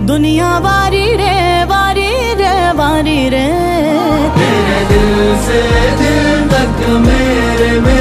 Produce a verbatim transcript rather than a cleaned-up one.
दुनिया वारी रे वारी रे वारी रे। तेरे दिल से दिल तक मेरे में